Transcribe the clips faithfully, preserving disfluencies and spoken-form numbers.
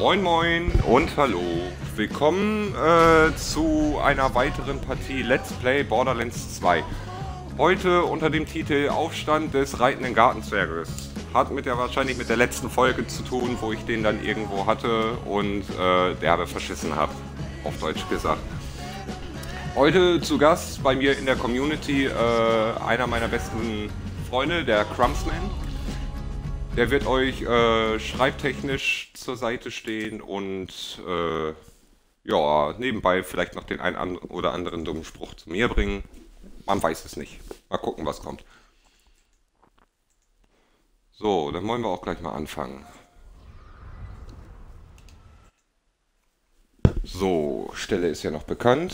Moin Moin und hallo. Willkommen äh, zu einer weiteren Partie Let's Play Borderlands zwei. Heute unter dem Titel Aufstand des reitenden Gartenzwerges. Hat mit der wahrscheinlich mit der letzten Folge zu tun, wo ich den dann irgendwo hatte und äh, derbe verschissen habe. Auf Deutsch gesagt. Heute zu Gast bei mir in der Community äh, einer meiner besten Freunde, der Crumbsman. Der wird euch äh, schreibtechnisch zur Seite stehen und äh, ja, nebenbei vielleicht noch den einen oder anderen dummen Spruch zu mir bringen. Man weiß es nicht. Mal gucken, was kommt. So, dann wollen wir auch gleich mal anfangen. So, Stelle ist ja noch bekannt.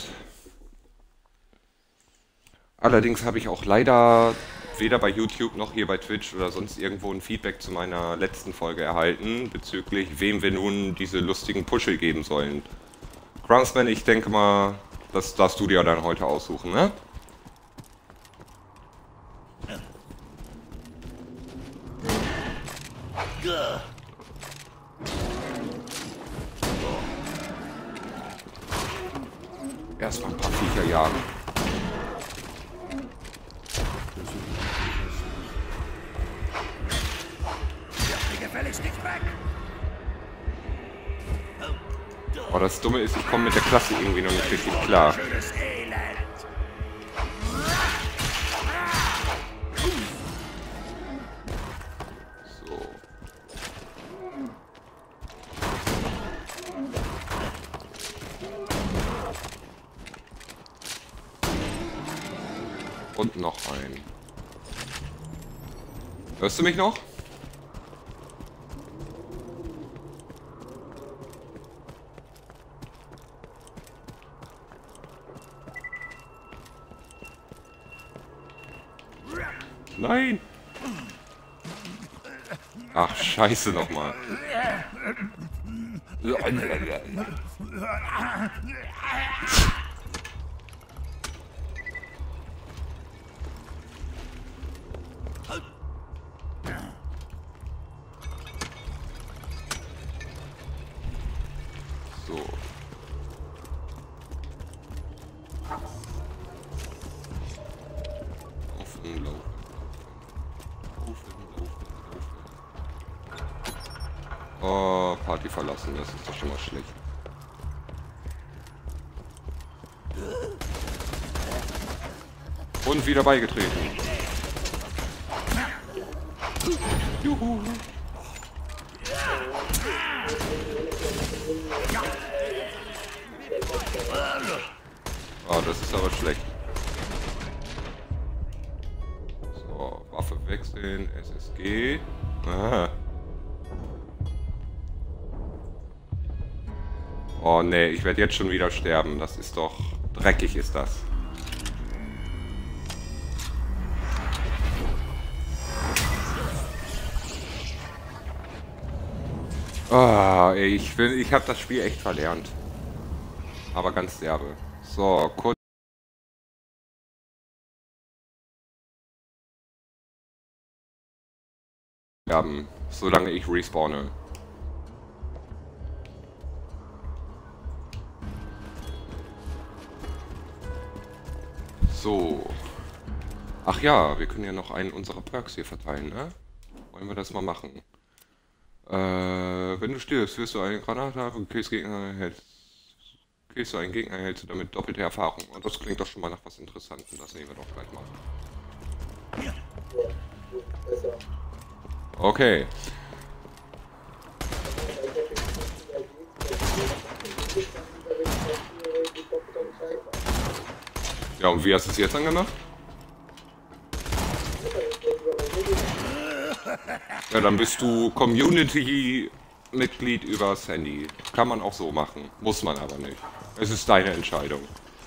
Allerdings habe ich auch leider weder bei YouTube noch hier bei Twitch oder sonst irgendwo ein Feedback zu meiner letzten Folge erhalten, bezüglich wem wir nun diese lustigen Puschel geben sollen. Groundsman, ich denke mal, das darfst du dir dann heute aussuchen, ne? Erstmal ein paar Viecher jagen. Oh, das Dumme ist, ich komme mit der Klasse irgendwie noch nicht richtig klar. So. Und noch ein. Hörst du mich noch? Nein! Ach, scheiße nochmal. So. Laufen, laufen. Oh, Party verlassen, das ist doch schon mal schlecht. Und wieder beigetreten. Juhu. Oh, das ist aber schlecht. So, Waffe wechseln, S S G. Aha. Oh nee, ich werde jetzt schon wieder sterben. Das ist doch... dreckig ist das. Ah, ey, ich will, ich habe das Spiel echt verlernt. Aber ganz derbe. So, kurz... sterben, solange ich respawne. So. Ach ja, wir können ja noch einen unserer Perks hier verteilen, ne? Wollen wir das mal machen? Äh, wenn du stirbst, wirst du eine Granate haben und killst Gegner erhältst. Killst du einen Gegner erhältst du damit doppelte Erfahrung. Und das klingt doch schon mal nach was Interessantem. Das nehmen wir doch gleich mal. Okay. Ja, und wie hast du es jetzt angemacht? Ja, dann bist du Community-Mitglied übers Handy. Kann man auch so machen. Muss man aber nicht. Es ist deine Entscheidung.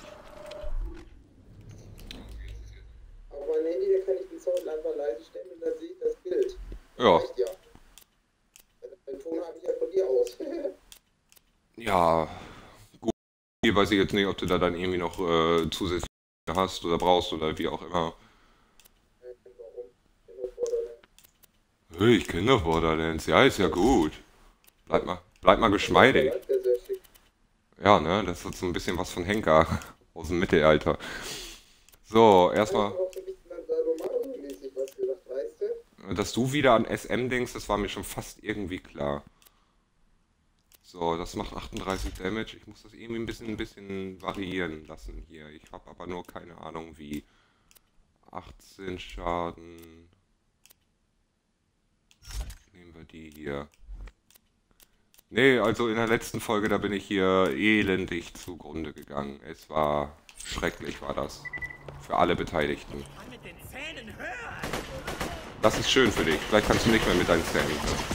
Auf mein Handy, da kann ich den Sound einfach leise stellen und dann sehe ich das Bild. Ja. Reicht ja. Den Ton habe ich ja von dir aus. Ja, gut. Hier weiß ich jetzt nicht, ob du da dann irgendwie noch äh, zusätzlich hast oder brauchst oder wie auch immer. Hey, ich kenne doch Borderlands. Ja, ist ja gut. Bleib mal, Bleib mal geschmeidig. Der ist sehr schick. Ja, ne, das ist so ein bisschen was von Henker aus dem Mittelalter. So, Hast erstmal, du auch so ein bisschen an Sadomaso-mäßig was gesagt, weißt du? dass du wieder an S M denkst, das war mir schon fast irgendwie klar. So, das macht achtunddreißig Damage. Ich muss das irgendwie ein bisschen, ein bisschen variieren lassen hier. Ich habe aber nur keine Ahnung wie. achtzehn Schaden. Nehmen wir die hier. Nee, also in der letzten Folge, da bin ich hier elendig zugrunde gegangen. Es war schrecklich, war das. Für alle Beteiligten. Das ist schön für dich. Vielleicht kannst du nicht mehr mit deinen Zähnen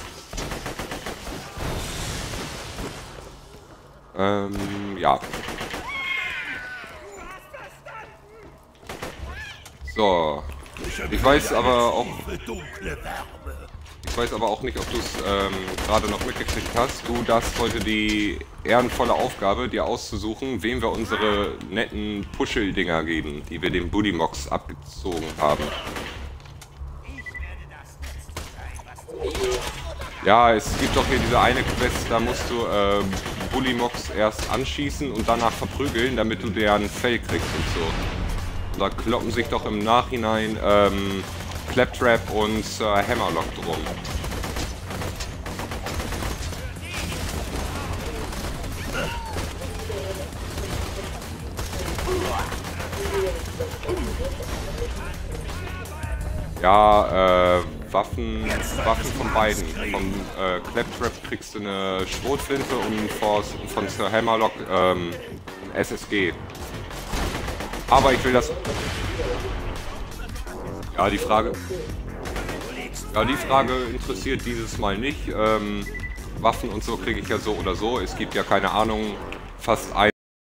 hören. Ähm, ja. So. Ich weiß aber auch... Ich weiß aber auch nicht, ob du es ähm, gerade noch mitgekriegt hast. Du darfst heute die ehrenvolle Aufgabe, dir auszusuchen, wem wir unsere netten Puschel-Dinger geben, die wir dem Bullymox abgezogen haben. Ja, es gibt doch hier diese eine Quest, da musst du äh, Bullymox erst anschießen und danach verprügeln, damit du deren Fell kriegst und so. Und da kloppen sich doch im Nachhinein ähm, Claptrap und Sir Hammerlock drum. Ja, äh, Waffen, Waffen von beiden. Von äh, Claptrap kriegst du eine Schrotflinte und von, von Sir Hammerlock ähm, ein S S G. Aber ich will das... Ja, die Frage... Ja, die Frage interessiert dieses Mal nicht. Ähm, Waffen und so kriege ich ja so oder so. Es gibt ja, keine Ahnung, fast eine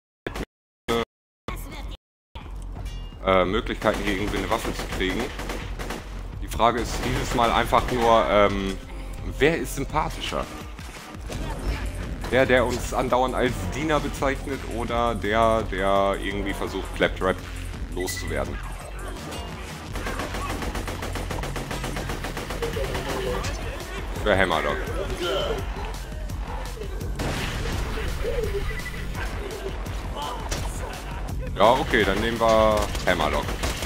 äh, Möglichkeiten, hier irgendwie eine Waffe zu kriegen. Die Frage ist dieses Mal einfach nur, ähm, wer ist sympathischer? Der, der uns andauernd als Diener bezeichnet oder der, der irgendwie versucht, Claptrap loszuwerden? Für Hammerlock. Ja, okay, dann nehmen wir Hammerlock.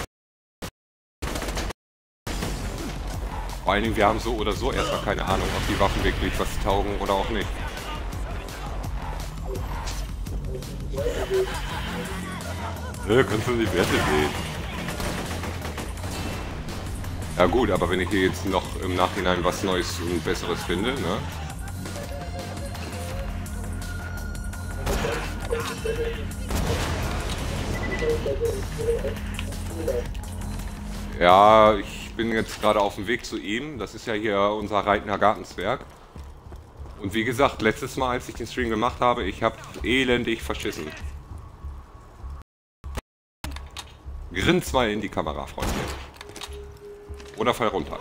Vor allen Dingen, wir haben so oder so erstmal keine Ahnung, ob die Waffen wirklich was taugen oder auch nicht. Ja, kannst du die Werte sehen. Ja gut, aber wenn ich hier jetzt noch im Nachhinein was Neues und Besseres finde, ne? Ja, ich bin jetzt gerade auf dem Weg zu ihm. Das ist ja hier unser Reitner Gartenzwerg. Und wie gesagt, letztes Mal, als ich den Stream gemacht habe, ich habe elendig verschissen. Grinst mal in die Kamera, Freunde. Oder fall runter.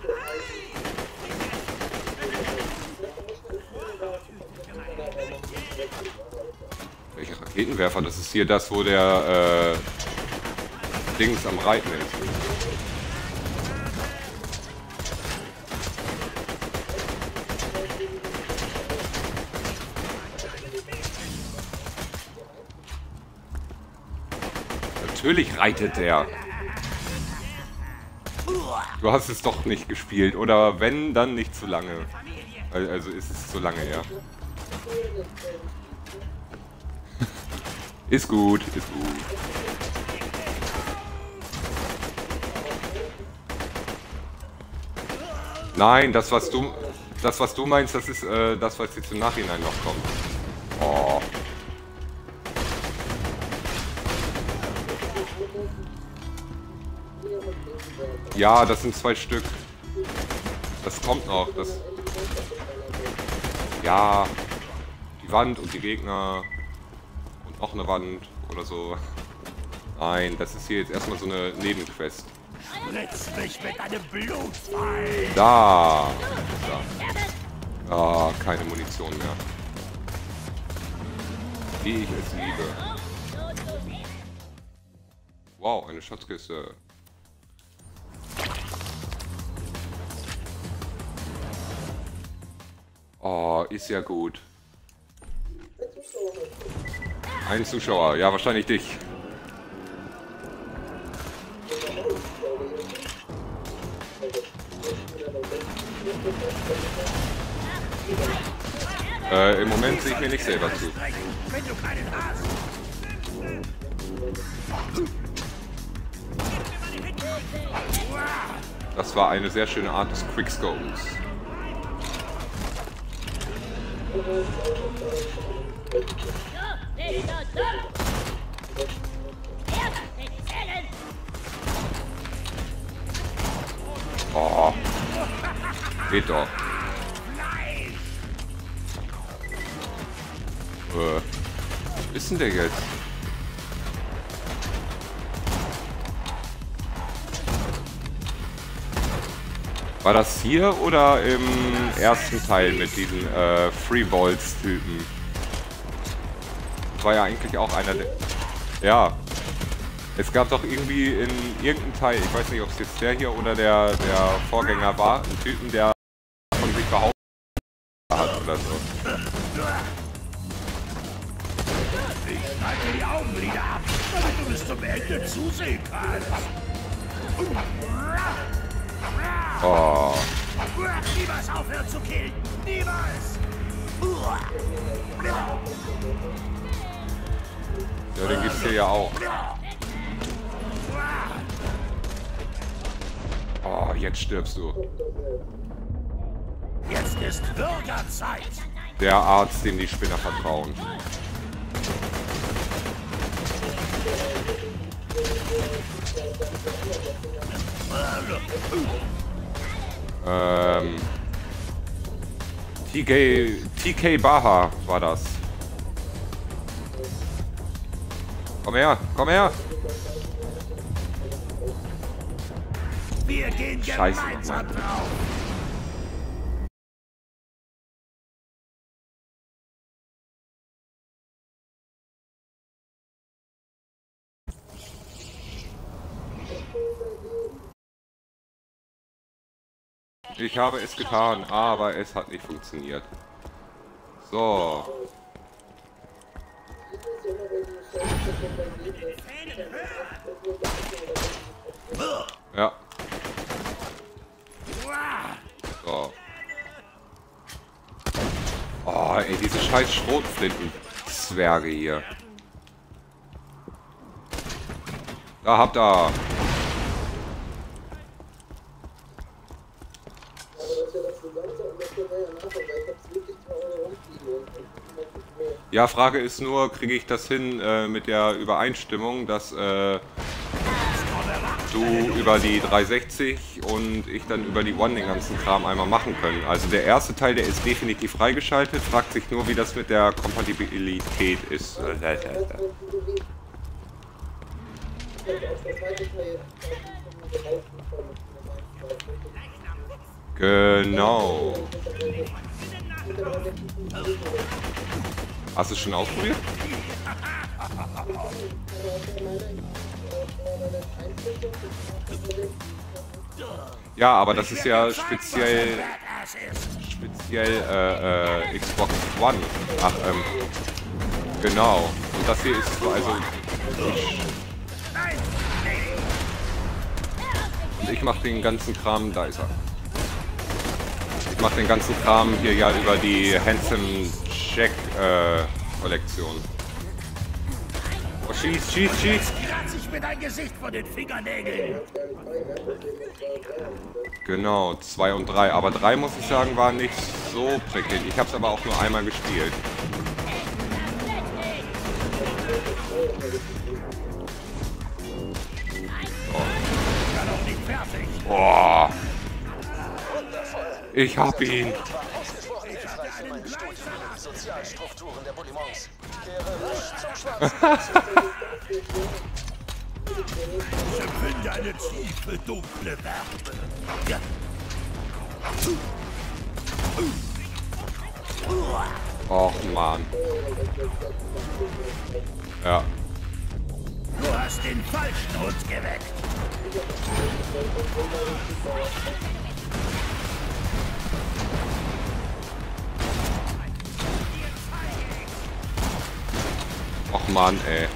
Welcher Raketenwerfer? Das ist hier das, wo der äh, Dings am Reiten ist. Natürlich reitet der. Du hast es doch nicht gespielt. Oder wenn, dann nicht zu lange. Also ist es zu lange her. Ist gut, ist gut. Nein, das was du das was du meinst, das ist äh, das, was jetzt im Nachhinein noch kommt. Oh. Ja, das sind zwei Stück. Das kommt noch. Das ja, die Wand und die Gegner und noch eine Wand oder so. Nein, das ist hier jetzt erstmal so eine Nebenquest. Mich mit einem Blutfall. Da. da. Ah, keine Munition mehr. Wie ich es liebe. Wow, eine Schatzkiste. Oh, Oh, ist ja gut. Ein Zuschauer, ja, wahrscheinlich dich. Äh, im Moment sehe ich mir nicht selber zu. Wenn du keinen hast. Das war eine sehr schöne Art des Quickscopes. Oh. Geht doch. Äh. Was ist denn der jetzt? War das hier oder im ersten Teil mit diesen äh, Freeballs-Typen? War ja eigentlich auch einer der... Ja. Es gab doch irgendwie in irgendeinem Teil, ich weiß nicht, ob es jetzt der hier oder der, der Vorgänger war, einen Typen, der von sich behauptet hat oder so. Ich halte die Augenlider ab, damit du bis zum Ende zusehen kannst. Oh. Niemals aufhören zu killen! Niemals! Ja, den gibt's hier ja auch. Oh, jetzt stirbst du. Jetzt ist Bürgerzeit! Der Arzt, dem die Spinner vertrauen. Ähm... T K... T K Baha war das. Komm her, komm her! Wir gehen Scheiße, gemeinsam Mann. drauf! Ich habe es getan, aber es hat nicht funktioniert. So. Ja. So. Oh, ey, diese scheiß Schrotflinten-Zwerge hier. Da habt ihr. Ja, Frage ist nur, kriege ich das hin äh, mit der Übereinstimmung, dass äh, du über die dreihundertsechzig und ich dann über die One den ganzen Kram einmal machen können. Also der erste Teil, der ist definitiv freigeschaltet, fragt sich nur, wie das mit der Kompatibilität ist. Genau. Hast du es schon ausprobiert? Ja, aber das ist ja speziell speziell äh, äh, Xbox One. Ach, ähm, genau. Und das hier ist also ich, und ich mach den ganzen Kram, da ist er. Ich mach den ganzen Kram hier ja über die Handsome Jack äh, Kollektion. Oh, schieß, schieß, schieß! Kratz ich mir dein Gesicht von den Fingernägeln! Genau, zwei und drei. Aber drei, muss ich sagen, war nicht so prickelnd. Ich habe es aber auch nur einmal gespielt. Fertig! Boah! Ich hab ihn! Sozialstrukturen der Bulimons. Kehre nicht zum Schwarzen. Ich empfinde eine tiefe, dunkle Wärme. Ja. Och, Mann. Ja. Du hast den falschen Hund geweckt. Och Mann, ey.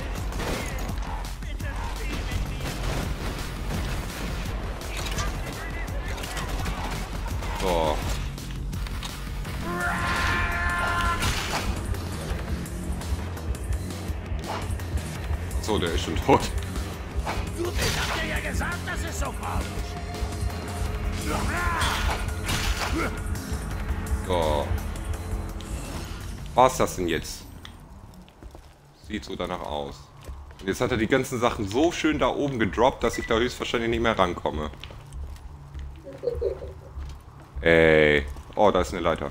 So. So, der ist schon tot. Du, ich hab dir ja gesagt, das ist so kommt. So. Was ist das denn jetzt? Sieht so danach aus. Und jetzt hat er die ganzen Sachen so schön da oben gedroppt, dass ich da höchstwahrscheinlich nicht mehr rankomme. Ey. Oh, da ist eine Leiter.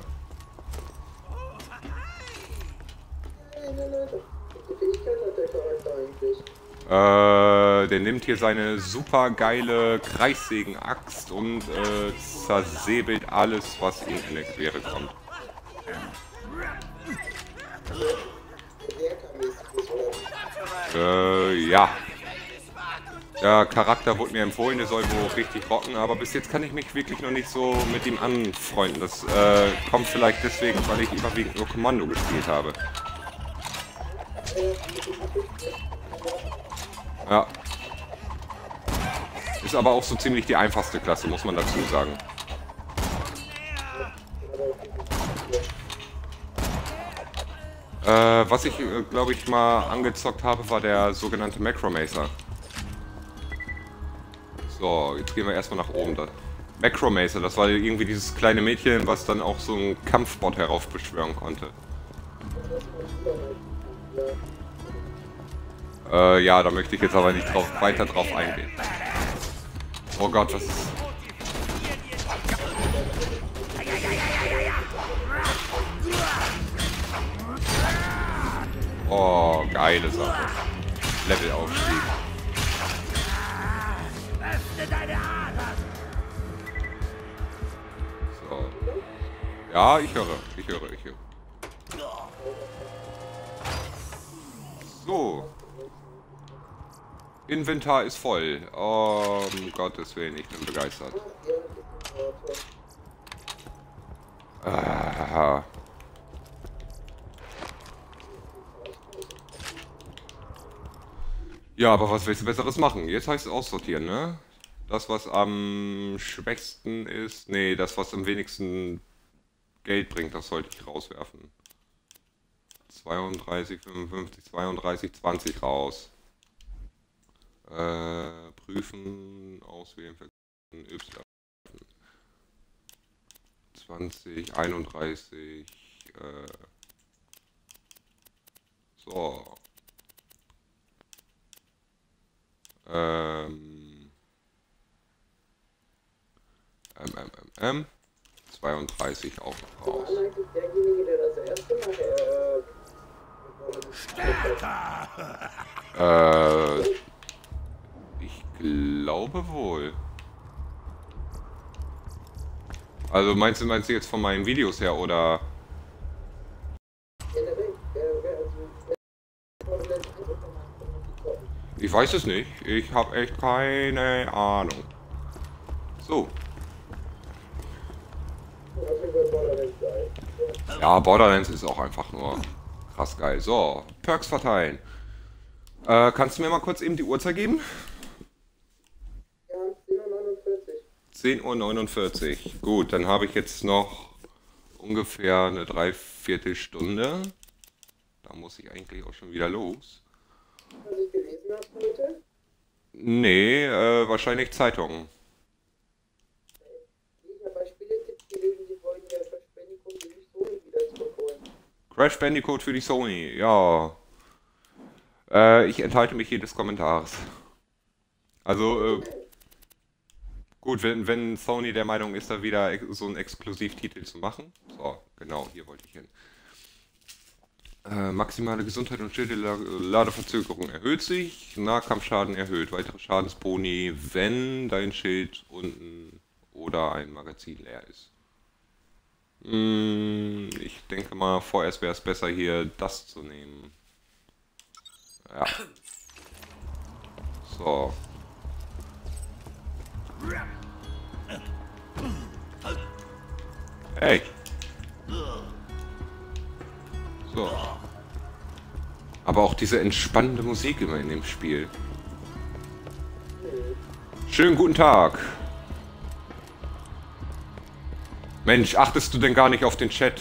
Eine Leiter. Die Fähigkeit hat der Charakter eigentlich. Äh, der nimmt hier seine super geile Kreissägen-Axt und äh, zersäbelt alles, was ihm in der Quere kommt. Äh, ja. Der Charakter wurde mir empfohlen, der soll wohl richtig rocken, aber bis jetzt kann ich mich wirklich noch nicht so mit ihm anfreunden. Das äh, kommt vielleicht deswegen, weil ich überwiegend nur Kommando gespielt habe. Ja. Ist aber auch so ziemlich die einfachste Klasse, muss man dazu sagen. Äh, was ich, äh, glaube ich, mal angezockt habe, war der sogenannte Macromancer. So, jetzt gehen wir erstmal nach oben. Da. Macromancer, das war irgendwie dieses kleine Mädchen, was dann auch so einen Kampfbot heraufbeschwören konnte. Äh, ja, da möchte ich jetzt aber nicht drauf, weiter drauf eingehen. Oh Gott, was ist... Oh, geile Sache. Levelaufstieg. So. Ja, ich höre, ich höre, ich höre. So. Inventar ist voll. Oh, um Gottes Willen, ich bin begeistert. Ah. Ja, aber was willst du Besseres machen? Jetzt heißt es aussortieren, ne? Das, was am schwächsten ist... Nee, das, was am wenigsten Geld bringt, das sollte ich rauswerfen. zweiunddreißig, fünfundfünfzig, zweiunddreißig, zwanzig raus. Äh, prüfen, auswählen, verkaufen, Y. zwanzig, einunddreißig, äh... So. Ähm... M, M, M, M. zweiunddreißig auch noch raus. War eigentlich derjenige, der das erste Mal, äh... Äh... Ich glaube wohl. Also meinst du, meinst du jetzt von meinen Videos her, oder? Ich weiß es nicht. Ich habe echt keine Ahnung. So. Ja, Borderlands ist auch einfach nur krass geil. So, Perks verteilen. Äh, kannst du mir mal kurz eben die Uhrzeit geben? Ja, zehn Uhr neunundvierzig. zehn Uhr neunundvierzig. Gut, dann habe ich jetzt noch ungefähr eine Dreiviertelstunde. Da muss ich eigentlich auch schon wieder los. Was ich gelesen habe heute? Nee, äh, wahrscheinlich Zeitungen. Ich habe bei Spieletipps gelesen, die wollen ja Crash Bandicoot für die Sony wieder zurückholen. Crash Bandicoot für die Sony, ja. Äh, ich enthalte mich jedes Kommentars. Also, äh, gut, wenn, wenn Sony der Meinung ist, da wieder so einen Exklusivtitel zu machen. So, genau, hier wollte ich hin. Äh, maximale Gesundheit und Schilde-Ladeverzögerung erhöht sich. Nahkampfschaden erhöht. Weitere Schadensboni, wenn dein Schild unten oder ein Magazin leer ist. Hm, ich denke mal, vorerst wäre es besser, hier das zu nehmen. Ja. So. Hey. So. Aber auch diese entspannende Musik immer in dem Spiel. Schönen guten Tag. Mensch, achtest du denn gar nicht auf den Chat?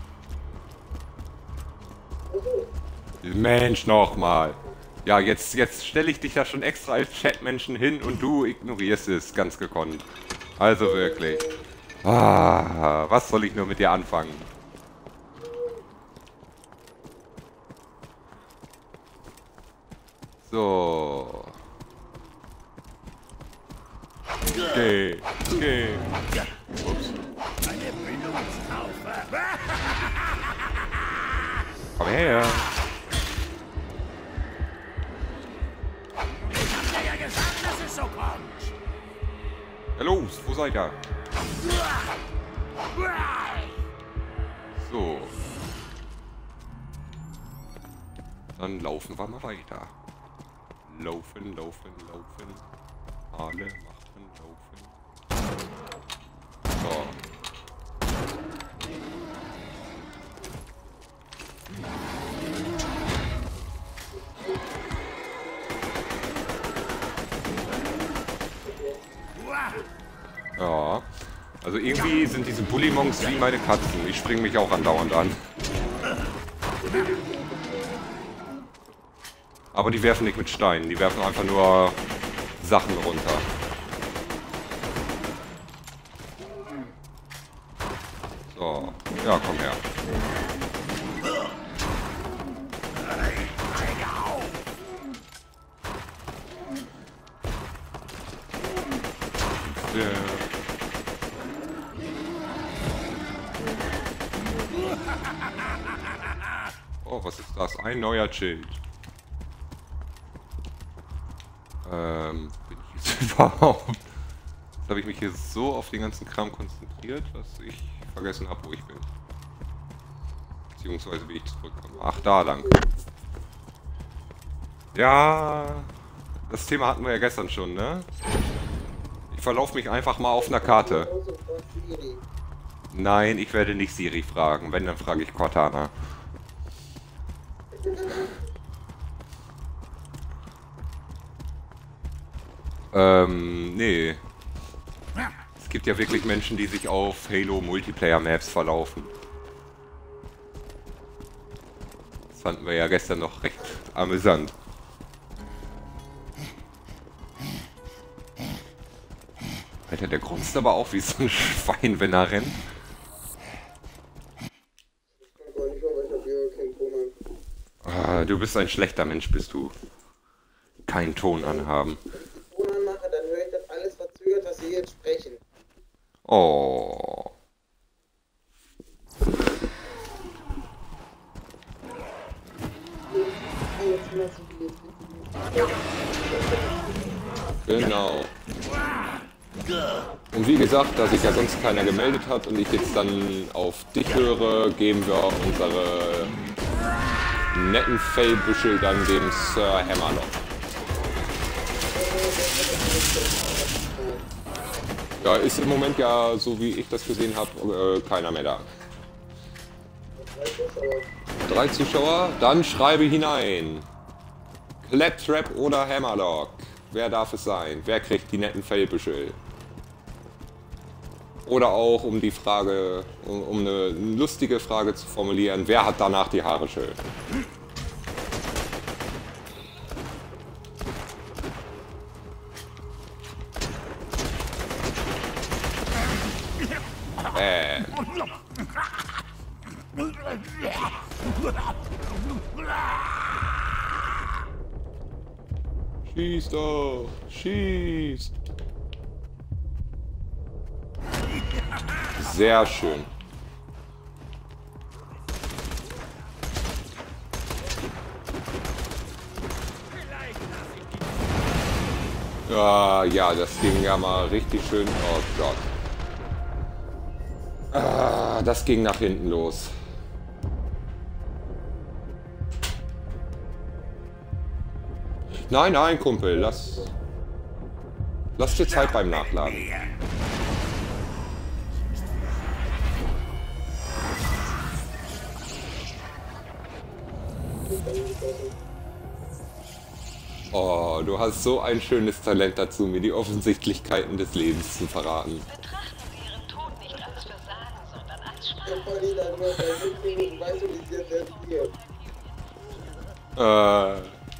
Mensch, nochmal. Ja, jetzt, jetzt stelle ich dich da schon extra als Chatmenschen hin und du ignorierst es ganz gekonnt. Also wirklich. Ah, was soll ich nur mit dir anfangen? So. Okay, okay. Ups. Komm her. Ich hab dir ja gesagt, dass es so kommt. Ja los, wo seid ihr? So. Dann laufen wir mal weiter. Laufen, laufen, laufen. Alle machen laufen. So. Ja. Also irgendwie sind diese Bullimonks wie meine Katzen. Ich springe mich auch andauernd an. Aber die werfen nicht mit Steinen, die werfen einfach nur Sachen runter. So, ja, komm her. Ja. Oh, was ist das? Ein neuer Schild. Ähm, bin ich jetzt überhaupt? Jetzt habe ich mich hier so auf den ganzen Kram konzentriert, dass ich vergessen habe, wo ich bin. Beziehungsweise wie ich zurückkomme. Ach, da lang. Ja, das Thema hatten wir ja gestern schon, ne? Ich verlaufe mich einfach mal auf einer Karte. Nein, ich werde nicht Siri fragen. Wenn, dann frage ich Cortana. Ähm, nee. Es gibt ja wirklich Menschen, die sich auf Halo Multiplayer Maps verlaufen. Das fanden wir ja gestern noch recht amüsant. Alter, der grunzt aber auch wie so ein Schwein, wenn er rennt. Ah, du bist ein schlechter Mensch, bist du. Keinen Ton anhaben. Ton anmache, dann höre ich das alles verzögert, was Sie jetzt sprechen. Oh. Genau. Und wie gesagt, da sich ja sonst keiner gemeldet hat und ich jetzt dann auf dich höre, geben wir unsere netten Fellbüschel dann dem Sir Hammerlock. Ja, ist im Moment ja, so wie ich das gesehen habe, äh, keiner mehr da. Drei Zuschauer? Dann schreibe hinein. Claptrap oder Hammerlock? Wer darf es sein? Wer kriegt die netten Fellbüschel? Oder auch, um die Frage, um, um eine lustige Frage zu formulieren, wer hat danach die Haare schön? Äh. Schieß doch! Schieß! Sehr schön. Ja, ja, das ging ja mal richtig schön. Oh Gott. Ah, das ging nach hinten los. Nein, nein, Kumpel, lass... Lass dir Zeit beim Nachladen. Oh, du hast so ein schönes Talent dazu, mir die Offensichtlichkeiten des Lebens zu verraten. Betrachten Sie Ihren Tod nicht als Versagen, sondern als Strafe. Ich hab vorhin dann nur bei fünf Minuten weißt du, wie sehr das hier. Äh,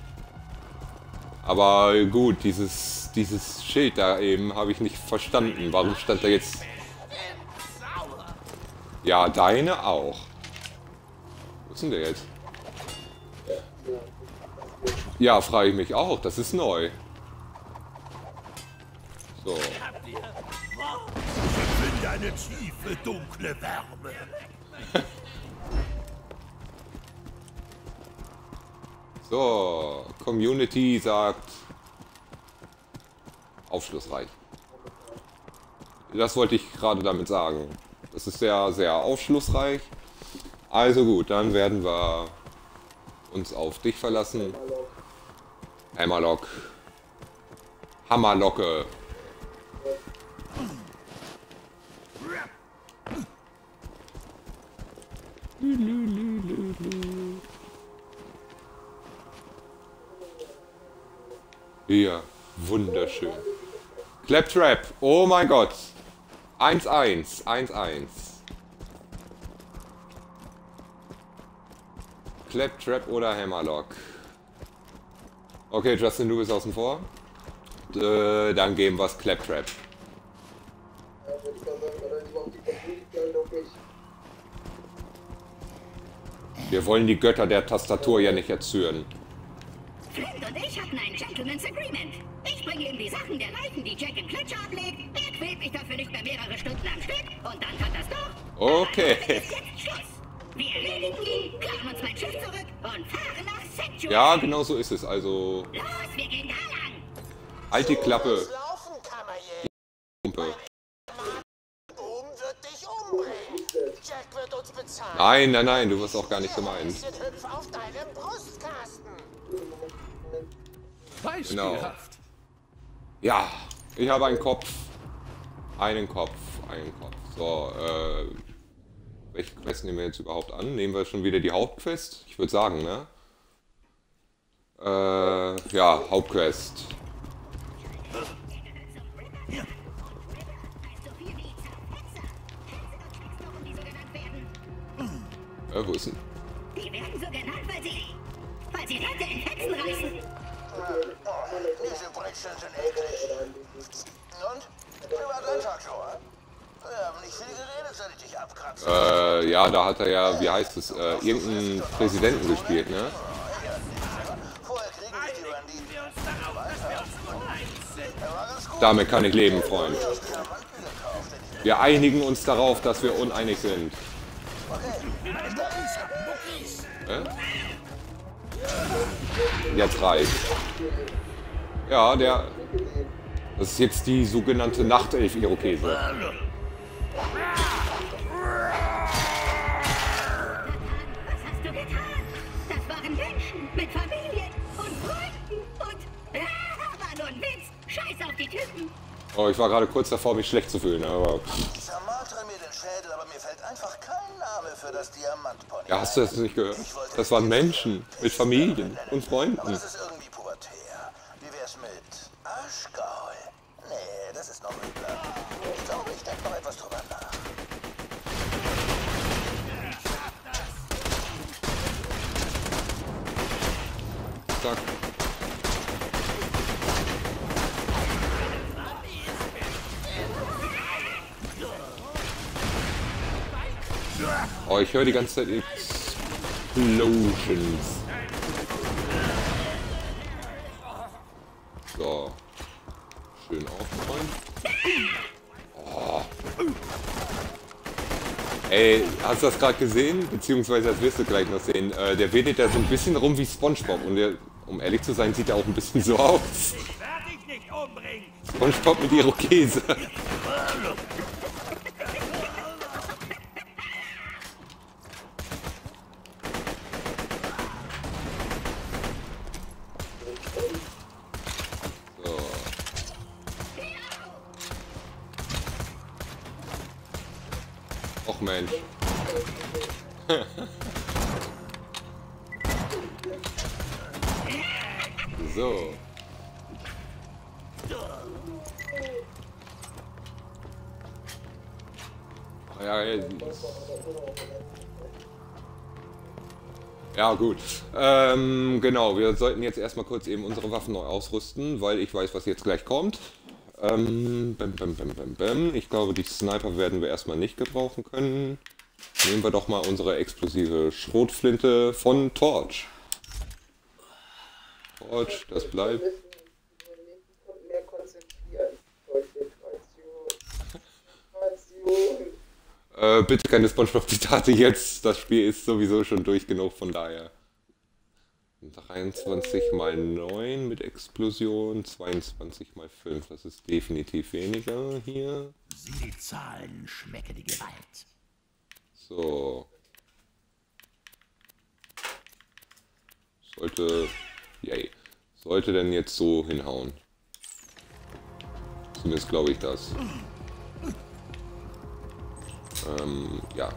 aber gut, dieses, dieses Schild da eben habe ich nicht verstanden. Warum stand da jetzt... Ja, deine auch. Wo ist denn der jetzt? Ja, frage ich mich auch. Das ist neu. So. Ich empfinde eine tiefe, dunkle Wärme. So, Community sagt aufschlussreich. Das wollte ich gerade damit sagen. Das ist sehr, sehr aufschlussreich. Also gut, dann werden wir uns auf dich verlassen. Hammerlock. Hammerlocke. Hier, wunderschön. Claptrap, oh mein Gott. eins eins, eins eins. Claptrap oder Hammerlock. Okay, Justin, du bist außen vor. Äh, dann geben wir es Claptrap. Ja, würde ich mal sagen, oder überhaupt die Community noch nicht. Wir wollen die Götter der Tastatur ja nicht erzürnen. Flint und ich hatten ein Gentleman's Agreement. Ich bringe ihm die Sachen der Leichen, die Jack im Klitsche ablegt. Er quält mich dafür nicht mehr mehrere Stunden am Stück. Und dann kann das doch. Okay. Aber ist jetzt Schluss. Wir erledigen ihn, klauen uns mein Schiff zurück und fahren nach Sanctuary. Ja, genau so ist es. Also, Los, wir gehen da lang. halt die Klappe. Laufen, Kammerjäger. Kumpe. Boom wird dich umbringen. Jack wird uns bezahlen. Nein, nein, nein, du wirst auch gar nicht gemeint. Hüpf auf deinem Brustkasten. Beispielhaft. Ja, ich habe einen Kopf. Einen Kopf, einen Kopf. So, äh, welche Quest nehmen wir jetzt überhaupt an? Nehmen wir schon wieder die Hauptquest? Ich würde sagen, ne? Äh, ja, Hauptquest. Äh, wo ist denn? Die werden so genannt, weil sie, weil sie Leute in Fetzen reißen. Diese Brettchen sind eklig. Und? Wie war dein Tag, Joa? Wir haben nicht viel geredet, seit ich dich abkratze. Äh, ja, da hat er ja, wie heißt es, äh, irgendeinen Präsidenten gespielt, ne? Vorher kriegen mich die Banditen. Er war ganz gut. Damit kann ich leben, Freund. Wir einigen uns darauf, dass wir uneinig sind. Äh? Jetzt reicht. Ja, der... Das ist jetzt die sogenannte Nachtelf-Irokese. Was hast du getan? Das waren Menschen mit Familien und Freunden und... Ah, war nur ein Witz. Scheiß auf die Typen. Oh, ich war gerade kurz davor, mich schlecht zu fühlen, aber... Ich zermartere mir den Schädel, aber mir fällt einfach kein Name für das Diamantpony. Ja, hast du das nicht gehört? Das waren Menschen mit Familien und Aber Freunden. das ist irgendwie pubertär. Wie wär's mit Aschgaul? Nee, das ist noch übler. Ich glaube, ich denke noch etwas drüber nach. Zack. Oh, ich höre die ganze Zeit Explosions. So. Schön aufräumen. Oh. Ey, hast du das gerade gesehen? Beziehungsweise das wirst du gleich noch sehen. Äh, der wedelt da so ein bisschen rum wie SpongeBob. Und der, um ehrlich zu sein, sieht er auch ein bisschen so aus. Ich werde dich nicht umbringen. SpongeBob mit Irokese. So. Och Mensch. So. Ja, ja gut. Ähm, genau, wir sollten jetzt erstmal kurz eben unsere Waffen neu ausrüsten, weil ich weiß, was jetzt gleich kommt. Ähm, bam, bam, bam, bam, bam. Ich glaube, die Sniper werden wir erstmal nicht gebrauchen können. Nehmen wir doch mal unsere explosive Schrotflinte von Torch. Torch, das bleibt. Mehr konzentrieren. Konzentration. Konzentration. Äh, bitte keine SpongeBob-Zitate jetzt. Das Spiel ist sowieso schon durch genug, von daher. dreiundzwanzig mal neun mit Explosion, zweiundzwanzig mal fünf. Das ist definitiv weniger hier. Sieh die Zahlen, schmecke die Gewalt. So. Sollte... Yay. Sollte denn jetzt so hinhauen. Zumindest glaube ich das. Ähm, ja.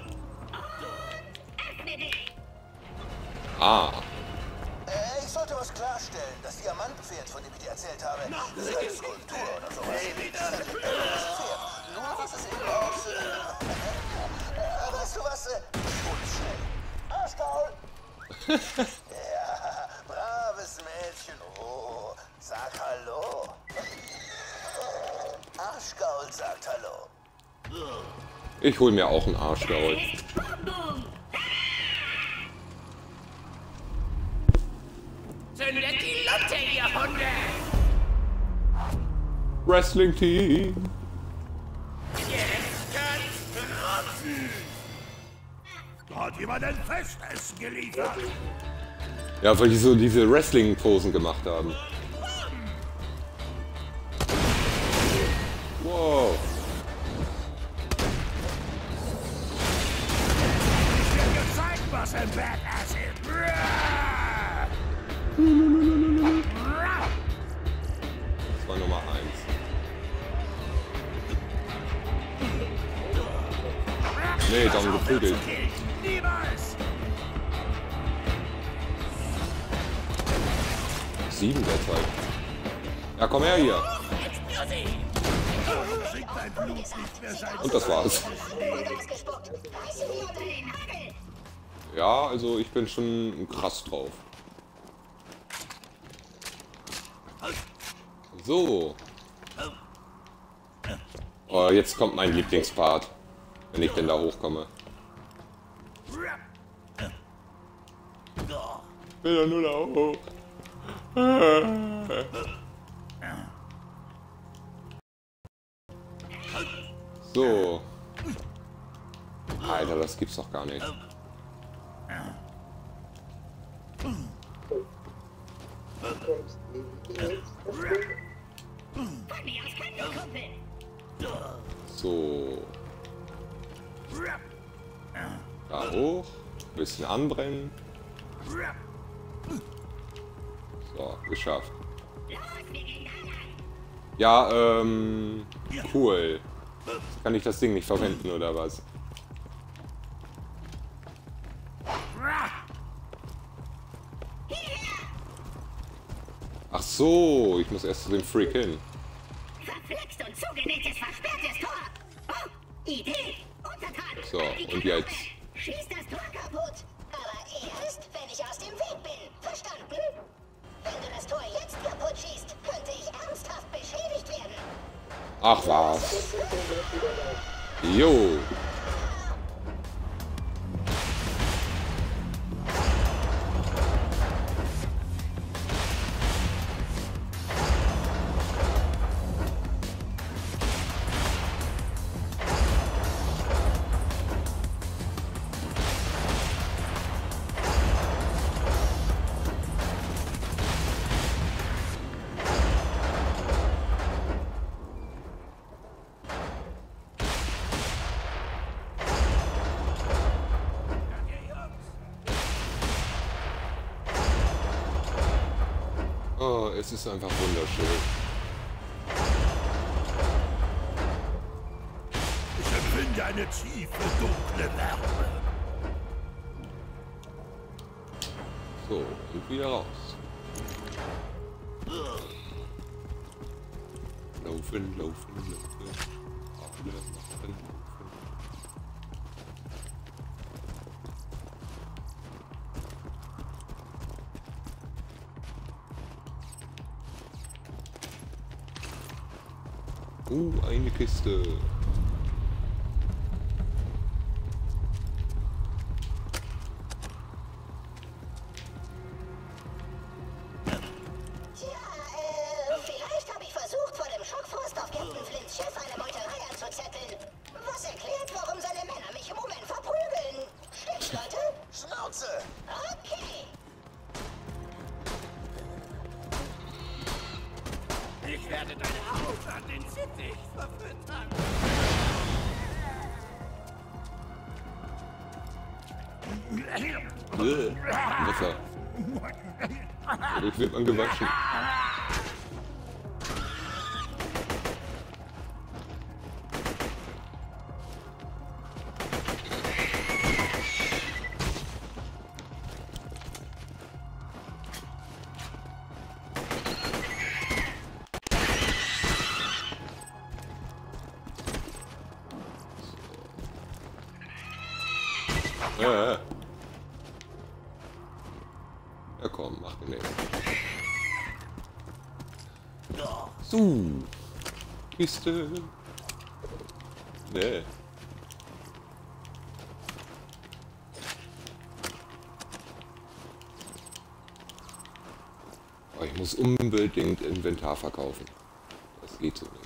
Ah. Äh, ich sollte was klarstellen. Das Diamantpferd, von dem ich dir erzählt habe, das ist eine Skulptur oder sowas. Das ist ein Pferd. Nur was es eben aus... Äh, weißt du was? Äh, ich hol es schnell. Arschgaul! Ja, braves Mädchen. Oh, sag Hallo. Arschgaul sagt Hallo. Ich hol mir auch einen Arschgaul. Zündet die Lotte, ihr Hunde! Wrestling Team. Jetzt kann's rotzen! Da hat jemand ein Festessen geliefert. Ja, weil die so diese Wrestling-Posen gemacht haben. Wow. Ich will dir zeigen, was ein Badass ist. Das war Nummer eins. Nee, darum geprügelt. Niemals! Sieben derzeit. Ja, komm her hier. Singt dein Blut nicht mehr sein. Und das war's. Ja, also ich bin schon krass drauf. So. Oh, jetzt kommt mein Lieblingspart. Wenn ich denn da hochkomme. Ich will doch nur da hoch. So. Alter, das gibt's doch gar nicht. Kommst du jetzt? Von mir aus kann der Kumpel. So. Da hoch. Bisschen anbrennen. So, geschafft. Los, wir gehen da lang. Ja, ähm... cool. Kann ich das Ding nicht verwenden, oder was? Ach so, ich muss erst zu dem Freak hin. Verflixt und zugenähtes, versperrtes Tor. Oh, Idee. Untertan. So, Die und jetzt? Schieß das Tor kaputt. Aber erst, wenn ich aus dem Weg bin. Verstanden? Wenn du das Tor jetzt kaputt schießt, könnte ich ernsthaft beschädigt werden. Ach was. Jo. Oh, es ist einfach wunderschön. Ich empfinde eine tiefe, dunkle Wärme. So, und wieder raus. Laufen, laufen, laufen. Alle machen laufen. Oh, eine Kiste. Tja, äh, vielleicht habe ich versucht, vor dem Schockfrost auf Captain Flints Schiff eine Meuterei anzuzetteln. Was erklärt, warum seine Männer mich im Moment verprügeln. Stimmt's, Leute? Schnauze! Okay. Ich werde deine Haut an den Sittich verfüttern. Bäh, Wasser. Dadurch wird man gewaschen. Ja, ja. Ja komm, mach den nächsten. So. Kiste. Nee. Oh, ich muss unbedingt Inventar verkaufen. Das geht so nicht.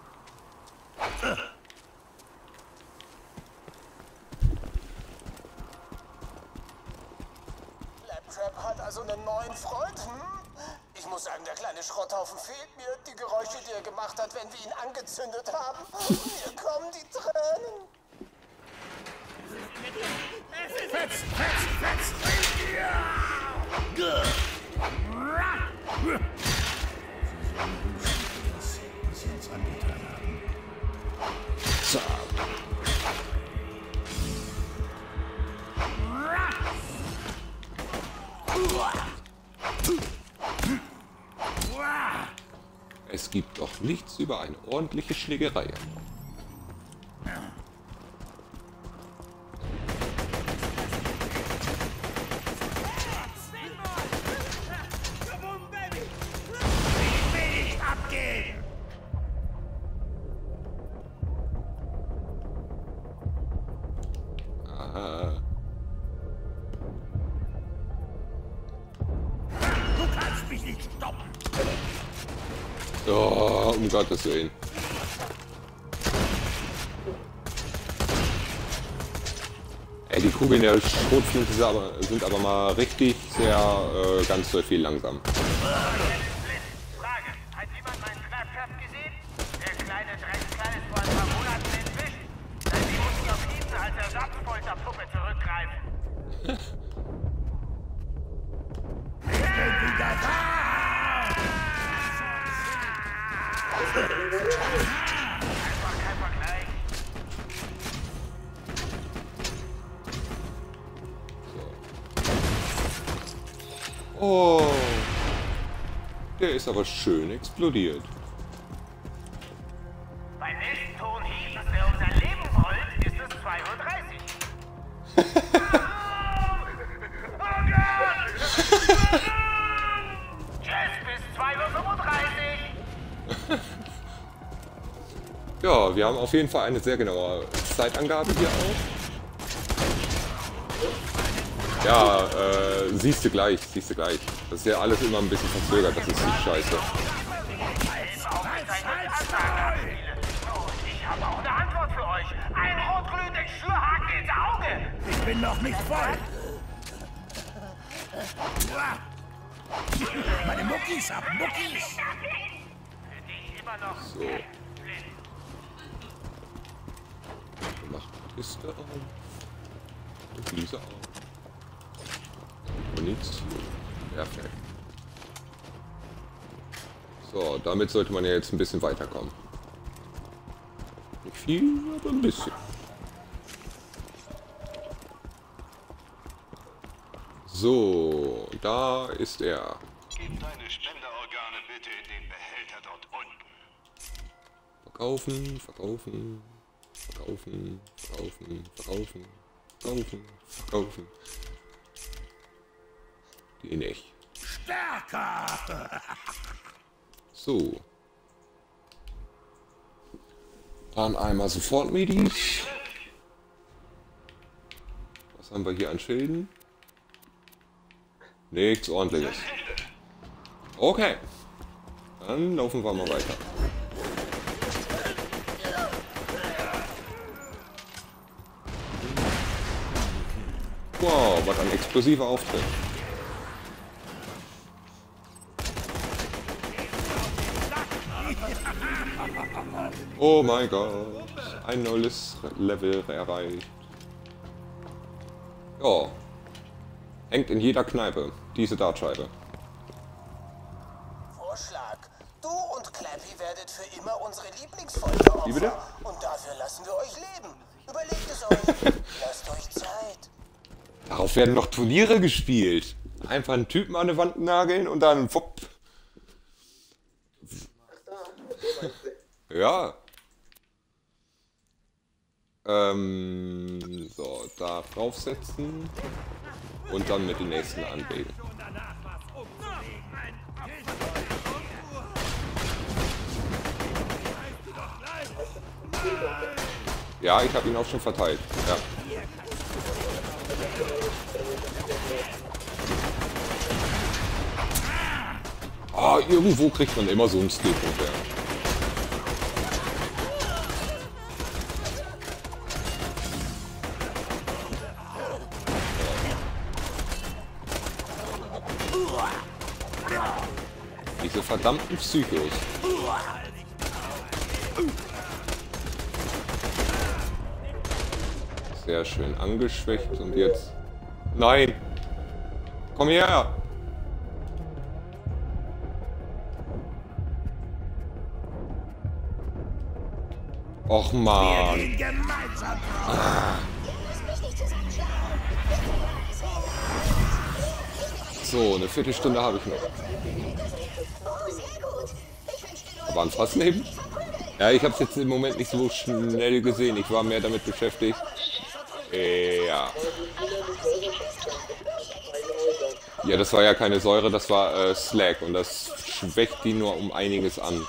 Laptrap hat also einen neuen Freund, hm? Ich muss sagen, der kleine Schrotthaufen fehlt mir. Die Geräusche, die er gemacht hat, wenn wir ihn angezündet haben. Mir kommen die Tränen. Fetz, fetz, fetz! Was sie uns angetan haben. So. Es gibt doch nichts über eine ordentliche Schlägerei. Aha. Du kannst mich nicht stoppen! Oh, um Gottes Willen. Ey, die Kugeln der Schrotflinte sind aber, sind aber mal richtig sehr, äh, ganz so viel langsam. Frage, hat jemand meinen Claptrap gesehen? Der kleine Dreckskleid ist vor ein paar Monaten entwischt. Dann muss ich auf ihn als Ersatzfolterpuppe zurückgreifen. Ich bin wieder da! Einfach kein Vergleich. Oh, der ist aber schön explodiert. Beim nächsten Tonhieb, dass er um sein Leben rollt, ist es zwei Uhr dreißig. Oh Gott! Tschüss, bis zwei Uhr fünfunddreißig. Ja, wir haben auf jeden Fall eine sehr genaue Zeitangabe hier auch. Ja, äh, siehst du gleich, siehst du gleich. Das ist ja alles immer ein bisschen verzögert, das ist nicht scheiße. Ich habe auch eine Antwort für euch. Ein rotglühender Schürhaken ins Auge. Ich bin noch nicht voll! Meine Muckis ab, Muckis! Für dich immer noch. So. Wir machen die Kiste auf. Und diese auf. Munition. Perfekt. So, damit sollte man ja jetzt ein bisschen weiterkommen. Nicht viel, aber ein bisschen. So, da ist er. Gib deine Spenderorgane bitte in den Behälter dort unten. Verkaufen, verkaufen, verkaufen, verkaufen, verkaufen, verkaufen, verkaufen. Die nicht. Stärker! So. Dann einmal sofort Medis. Was haben wir hier an Schilden? Nichts Ordentliches. Okay. Dann laufen wir mal weiter. Wow, was ein explosiver Auftritt. Oh mein Gott, ein neues Level erreicht. Ja, hängt in jeder Kneipe, diese Dartscheibe. Vorschlag. Du und Clappy werdet für immer unsere Lieblingsfolteropfer. Wie bitte? Und dafür lassen wir euch leben. Überlegt es euch. Lasst euch Zeit. Darauf werden noch Turniere gespielt. Einfach einen Typen an die Wand nageln und dann wupp. Ja. Ähm, so, da draufsetzen und dann mit den nächsten anlegen. Ja, ich habe ihn auch schon verteilt. Ja. Ah, irgendwo kriegt man immer so einen Skillpunkt, ja. Diese verdammten Psychos. Sehr schön angeschwächt und jetzt... Nein! Komm her! Och man! Ah. So, eine Viertelstunde habe ich noch. Waren fast neben? Ja, ich habe es jetzt im Moment nicht so schnell gesehen. Ich war mehr damit beschäftigt. Äh, ja. Ja, das war ja keine Säure, das war äh, Slag und das schwächt die nur um einiges an.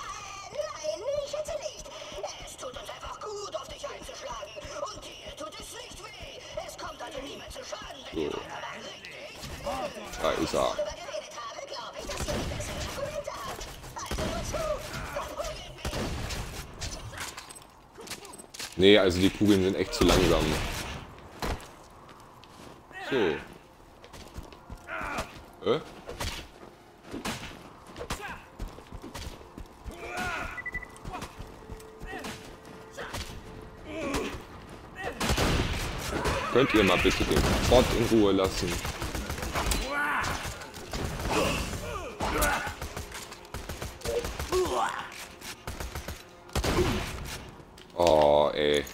So. Da ist er. Nee, also die Kugeln sind echt zu langsam. So. Äh? Könnt ihr mal bitte den Bot in Ruhe lassen? Oh, ey.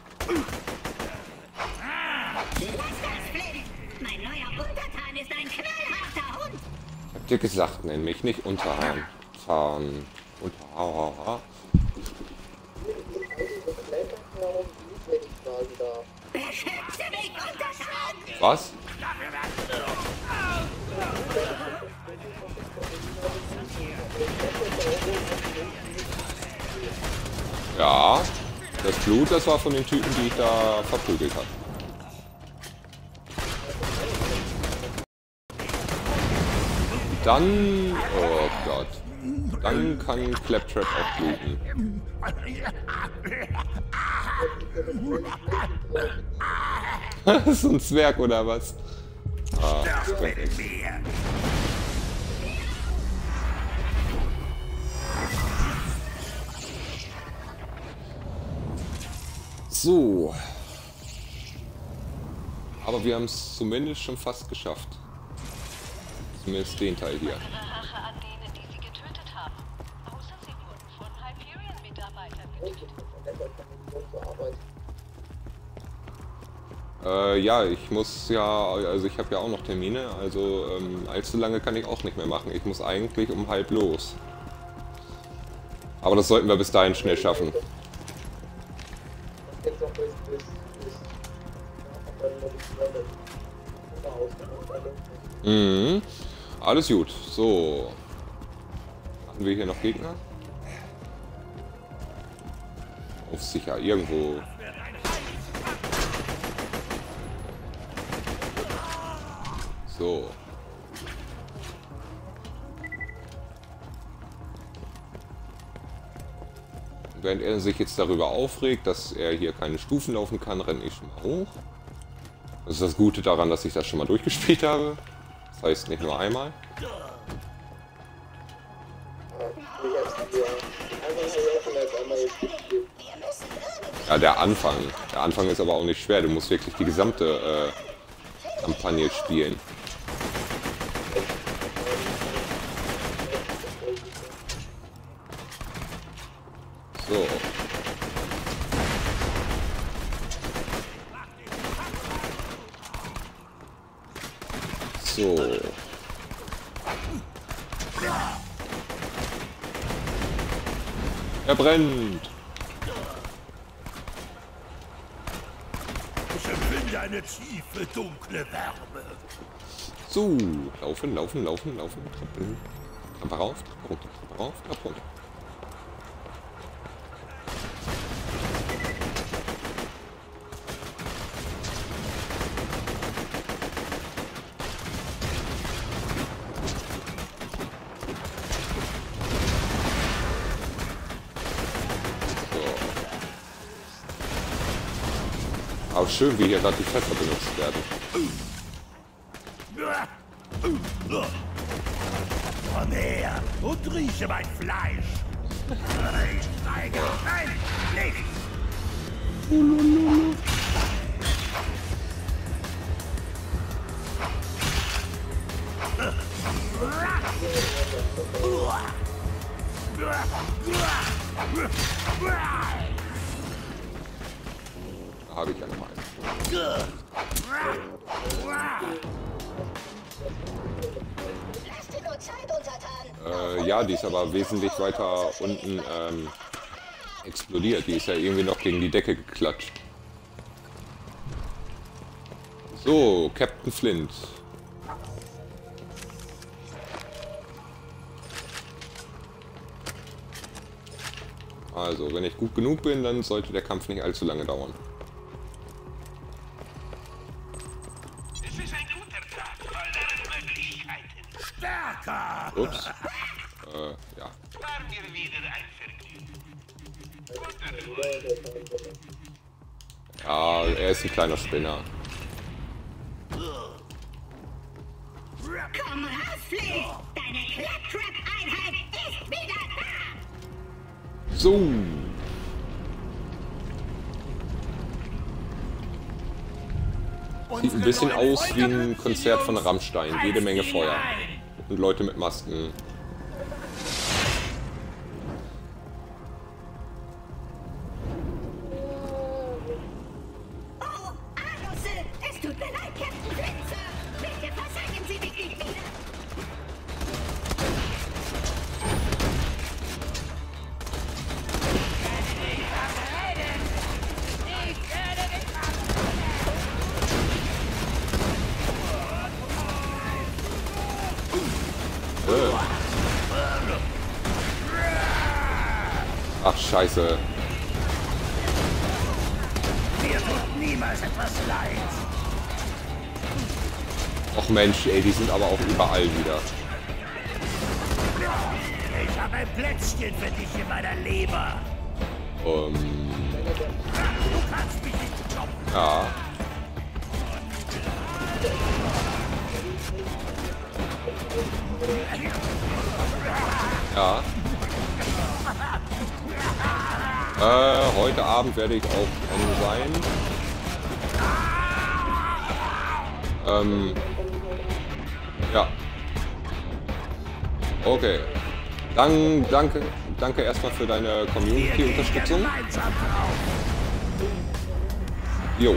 Mein neuer Untertan ist ein knallharter Hund. Ich hab dir gesagt, nenn mich nicht Unterhahn. Zahn. Unterhahn. Beschütze mich, Untertan! Was? Ja, das Blut, das war von den Typen, die ich da verprügelt habe. Dann, oh Gott, dann kann Claptrap auch bluten. Das ist so ein Zwerg oder was? Ah, das bringt nichts. So. Aber wir haben es zumindest schon fast geschafft. Zumindest den Teil hier. Rache an denen, die sie getötet haben. Außer sie wurden von Hyperion-Mitarbeitern getötet. Äh, ja, ich muss ja, also ich habe ja auch noch Termine, also ähm, allzu lange kann ich auch nicht mehr machen. Ich muss eigentlich um halb los. Aber das sollten wir bis dahin schnell schaffen. Jetzt noch bis, bis, bis, ja, dann muss ich wieder mit Ausgang alle. Mhm. Alles gut. So. Haben wir hier noch Gegner? Auf sicher, irgendwo. So. Während er sich jetzt darüber aufregt, dass er hier keine Stufen laufen kann, renne ich schon mal hoch. Das ist das Gute daran, dass ich das schon mal durchgespielt habe. Das heißt nicht nur einmal. Ja, der Anfang. Der Anfang ist aber auch nicht schwer. Du musst wirklich die gesamte äh, Kampagne spielen. So. So. Er brennt. Ich empfinde eine tiefe, dunkle Wärme. So. Laufen, laufen, laufen, laufen. Trampeln. Trampe rauf, Trampe runter, Trampe rauf, Trampe runter. Aber schön, wie hier gerade die Pfeffer benutzt werden. Komm her und rieche mein Fleisch. Ich zeige mein Licht. Da habe ich ja noch einen. Lass dir nur Zeit, Untertan. Äh, ja, die ist aber wesentlich weiter unten ähm, explodiert. Die ist ja irgendwie noch gegen die Decke geklatscht. So, Captain Flint. Also, wenn ich gut genug bin, dann sollte der Kampf nicht allzu lange dauern. Es ist ein guter Tag, voller Möglichkeiten. Stärker! Ups. Äh, ja. War mir wieder ein Vergnügen. Ja, er ist ein kleiner Spinner. Komm raus, Flint! Deine Claptrap-Einheit ist wieder da! So. Sieht ein bisschen aus wie ein Konzert von Rammstein. Jede Menge Feuer. Und Leute mit Masken. Oh, Arusse! Es tut mir leid, Captain Flint, Sir! Bitte versagen Sie mich nicht wieder! Ach, scheiße. Mir tut niemals etwas leid. Och Mensch, ey, die sind aber auch überall wieder. Ich habe ein Plätzchen für dich in meiner Leber. Ähm, Du kannst mich nicht stoppen. ja. Ja. Äh, heute Abend werde ich auch on sein. Ähm, ja. Okay. Dann, danke, danke erstmal für deine Community-Unterstützung. Jo.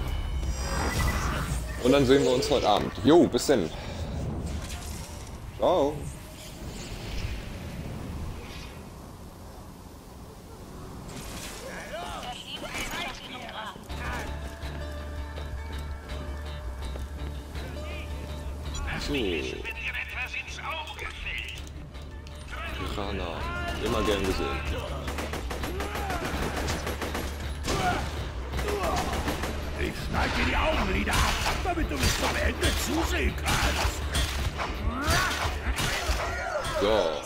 Und dann sehen wir uns heute Abend. Jo, bis dann. Ciao. So. Piranha. Immer gern gesehen. Ich schneide dir die Augenlider ab, damit du bis zum Ende zusehen kannst. So.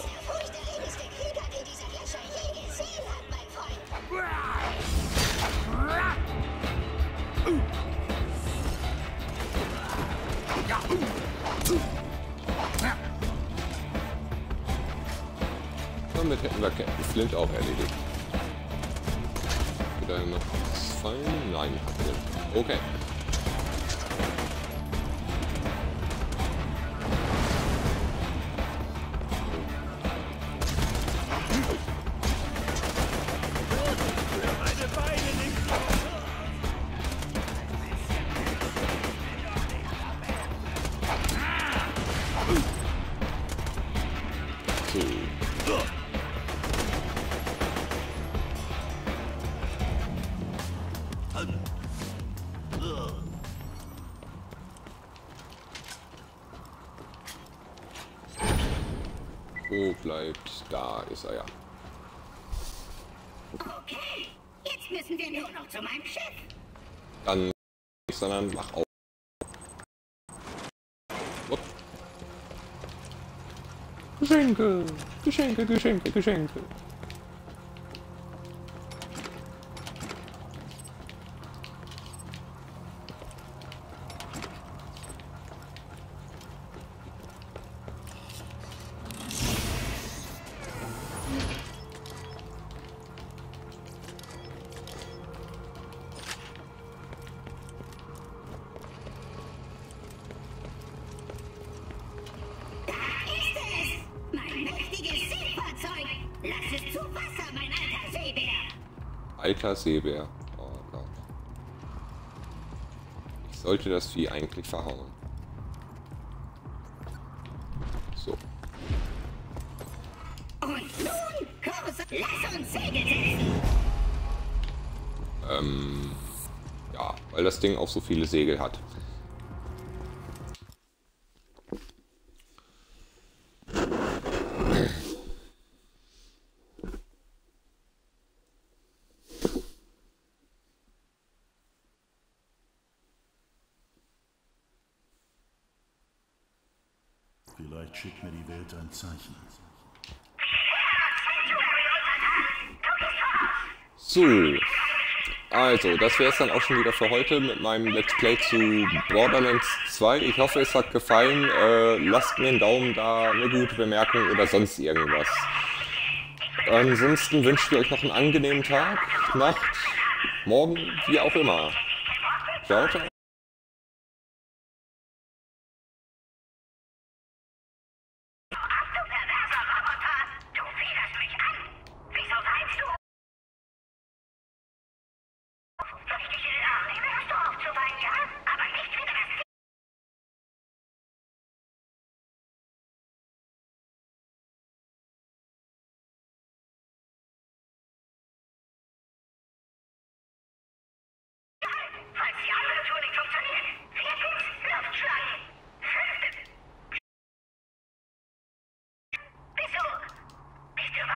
Damit hätten wir Captain Flint auch erledigt. Wird da noch was fallen? Nein, hat er nicht. Okay. Wo bleibt? Da ist er ja. Okay, jetzt müssen wir nur noch zu meinem Chef. Dann, sondern mach auf. Upp. Geschenke, Geschenke, Geschenke, Geschenke. Alter Seebär. Oh Gott. Ich sollte das Vieh eigentlich verhauen. So. Und nun, Kurs, lass uns Segel setzen. Ähm. Ja, weil das Ding auch so viele Segel hat. Vielleicht schickt mir die Welt ein Zeichen. So. Also, das wäre es dann auch schon wieder für heute mit meinem Let's Play zu Borderlands zwei. Ich hoffe, es hat gefallen. Äh, lasst mir einen Daumen da, eine gute Bemerkung oder sonst irgendwas. Ansonsten wünsche ich euch noch einen angenehmen Tag, Nacht, Morgen, wie auch immer. Ciao, ciao. Falls die andere Tour nicht funktioniert. Viertens, Luftschlangen. Fünftens. Wieso? Bist du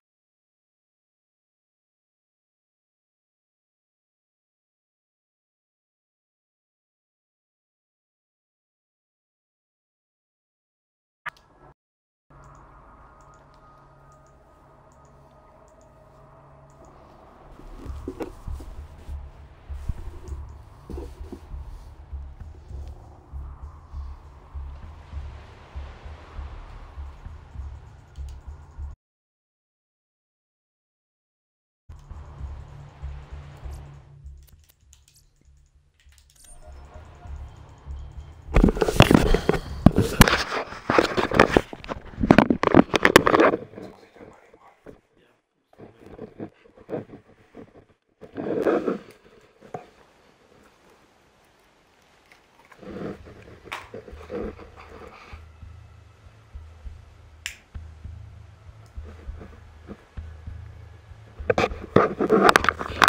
Thank you.